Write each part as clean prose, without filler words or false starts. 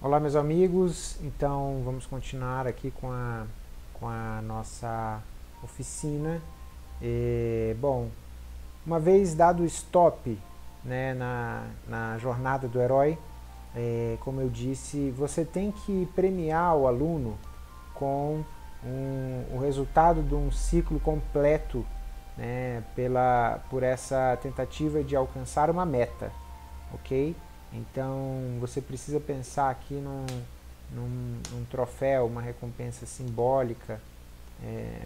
Olá, meus amigos. Então, vamos continuar aqui com a nossa oficina. Bom, uma vez dado o stop, né, na jornada do herói, como eu disse, você tem que premiar o aluno com o resultado de um ciclo completo, né, por essa tentativa de alcançar uma meta, ok? Então você precisa pensar aqui num troféu, uma recompensa simbólica, é,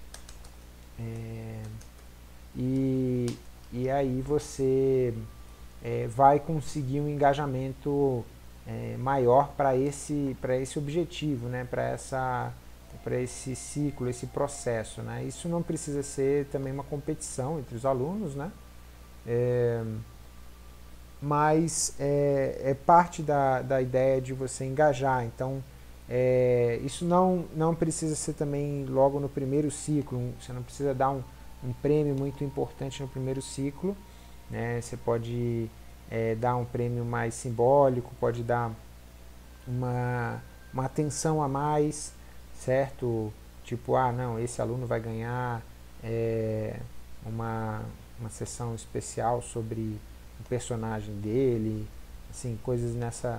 é, e, e aí você vai conseguir um engajamento maior para esse objetivo, né? Para esse ciclo, esse processo. Né? Isso não precisa ser também uma competição entre os alunos, né? É, mas é parte da ideia de você engajar. Então, isso não precisa ser também logo no primeiro ciclo, você não precisa dar um prêmio muito importante no primeiro ciclo, né? Você pode dar um prêmio mais simbólico, pode dar uma, uma atenção a mais, certo? Tipo, não, esse aluno vai ganhar é, uma, uma sessão especial sobre o personagem dele, assim, coisas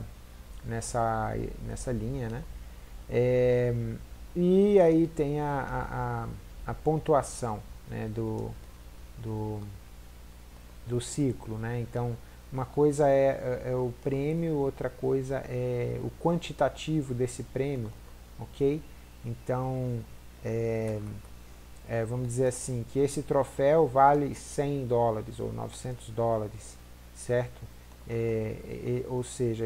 nessa linha, né? É, e aí tem a pontuação, né, do, do ciclo, né? Então, uma coisa é o prêmio, outra coisa é o quantitativo desse prêmio, ok? Então, é, vamos dizer assim, que esse troféu vale US$ 100 ou US$ 900, certo? Ou seja,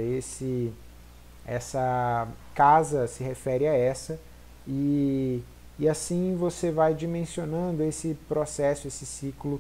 essa casa se refere a essa e, e assim você vai dimensionando esse processo, esse ciclo,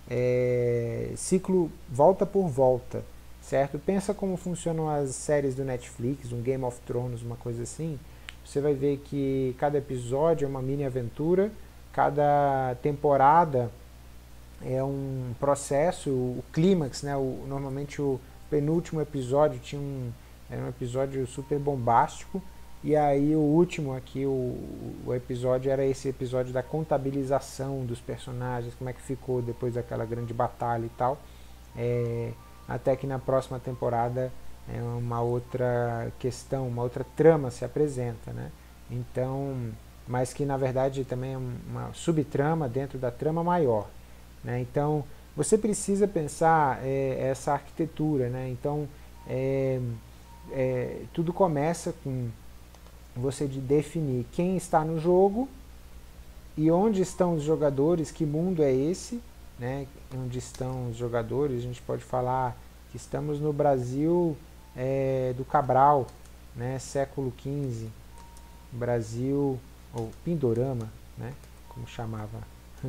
ciclo volta por volta, certo? Pensa como funcionam as séries do Netflix, um Game of Thrones, uma coisa assim. Você vai ver que cada episódio é uma mini aventura, cada temporada é um processo, o clímax, né? Normalmente o penúltimo episódio era um episódio super bombástico, e aí o último aqui, o episódio era esse episódio da contabilização dos personagens, como é que ficou depois daquela grande batalha e tal. É, Até que na próxima temporada uma outra questão, uma outra trama se apresenta, né? Então, mas que na verdade também é uma subtrama dentro da trama maior, né? Então, você precisa pensar essa arquitetura, né? Então, é, tudo começa com você de definir quem está no jogo e onde estão os jogadores, que mundo é esse, né? Onde estão os jogadores. A gente pode falar que estamos no Brasil do Cabral, né? Século XV, Brasil, ou Pindorama, né? Como chamava,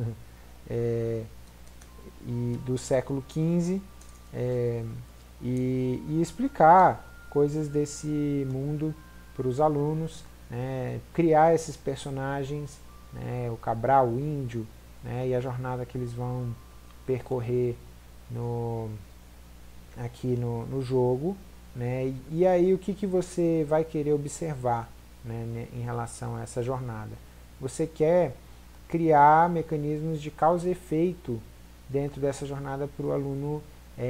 é, e do século XV, é, e explicar coisas desse mundo para os alunos, né, criar esses personagens, né, o Cabral, o Índio, né, e a jornada que eles vão percorrer no, aqui no jogo, né, e aí o que você vai querer observar, né, em relação a essa jornada. Você quer criar mecanismos de causa e efeito dentro dessa jornada para o aluno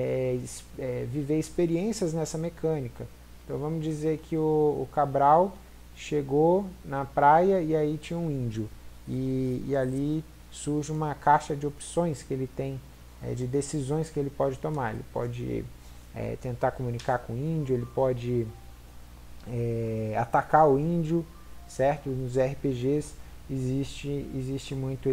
viver experiências nessa mecânica. Então vamos dizer que o Cabral chegou na praia e aí tinha um índio. E ali surge uma caixa de opções que ele tem, de decisões que ele pode tomar. Ele pode tentar comunicar com o índio, ele pode atacar o índio, certo? Nos RPGs existe muito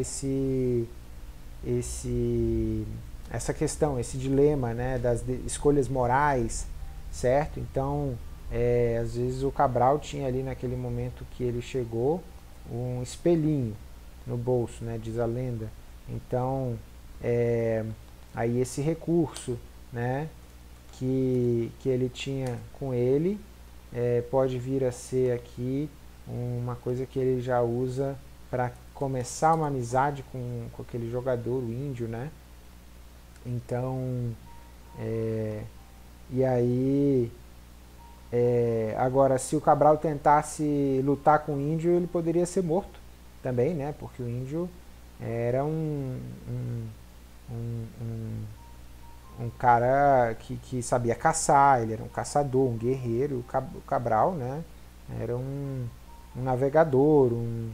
esse essa questão, esse dilema, né, das escolhas morais, certo? Então, às vezes o Cabral tinha ali naquele momento que ele chegou um espelhinho no bolso, né, diz a lenda. Então, aí esse recurso, né, que ele tinha com ele pode vir a ser aqui uma coisa que ele já usa para começar uma amizade com aquele jogador, o índio, né? Então, e aí Agora, se o Cabral tentasse lutar com o índio, ele poderia ser morto também, né? Porque o índio era um cara que sabia caçar, ele era um caçador, um guerreiro. O Cabral, né? Era um navegador,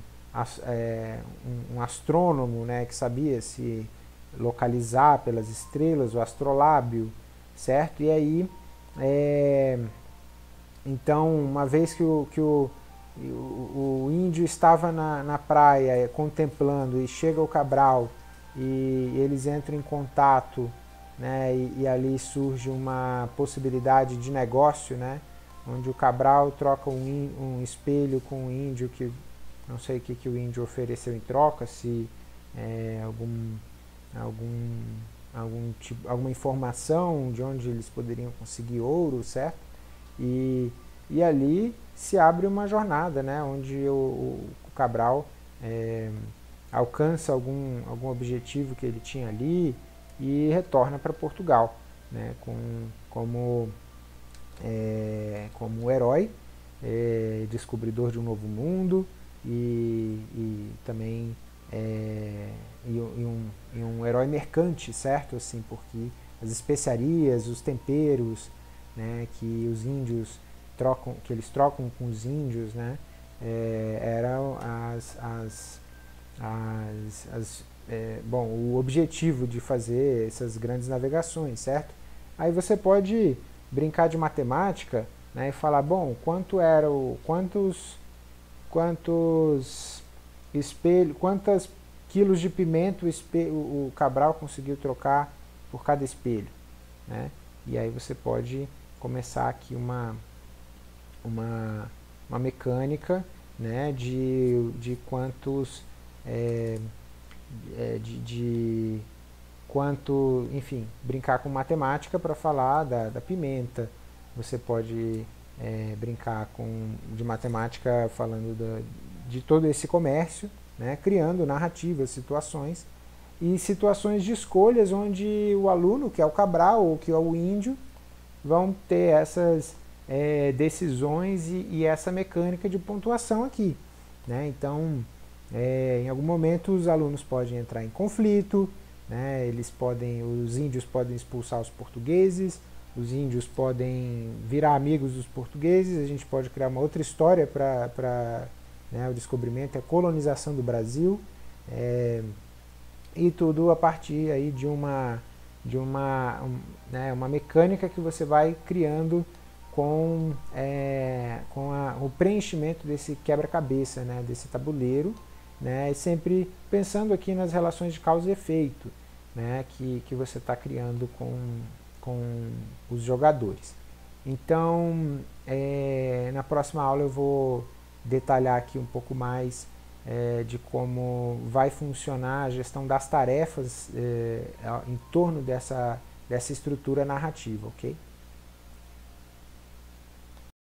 um astrônomo, né? Que sabia se localizar pelas estrelas, o astrolábio, certo? E aí, então, uma vez que o índio estava na praia contemplando e chega o Cabral e eles entram em contato, né, e ali surge uma possibilidade de negócio, né, onde o Cabral troca um espelho com o índio, que não sei o que o índio ofereceu em troca, se alguma informação de onde eles poderiam conseguir ouro, certo? E ali se abre uma jornada, né, onde o Cabral alcança algum objetivo que ele tinha ali e retorna para Portugal, né, como herói, descobridor de um novo mundo e também um herói mercante, certo? Assim, porque as especiarias, os temperos, né, que os índios trocam, que eles trocam com os índios, né, eram bom, o objetivo de fazer essas grandes navegações, certo? Aí você pode brincar de matemática, né, e falar, bom, quantos quilos de pimenta o Cabral conseguiu trocar por cada espelho, né? E aí você pode começar aqui uma mecânica, né, de quantos enfim, brincar com matemática para falar da pimenta. Você pode brincar de matemática falando de todo esse comércio, né, criando narrativas, situações de escolhas onde o aluno, que é o Cabral ou que é o índio, vão ter essas decisões e essa mecânica de pontuação aqui, né? Então, em algum momento os alunos podem entrar em conflito, né? Os índios podem expulsar os portugueses, os índios podem virar amigos dos portugueses, a gente pode criar uma outra história para né, o descobrimento, a colonização do Brasil, e tudo a partir aí de uma mecânica que você vai criando com o preenchimento desse quebra-cabeça, né, desse tabuleiro, né, e sempre pensando aqui nas relações de causa e efeito, né, que você está criando com os jogadores. Então, na próxima aula eu vou detalhar aqui um pouco mais de como vai funcionar a gestão das tarefas em torno dessa estrutura narrativa, ok?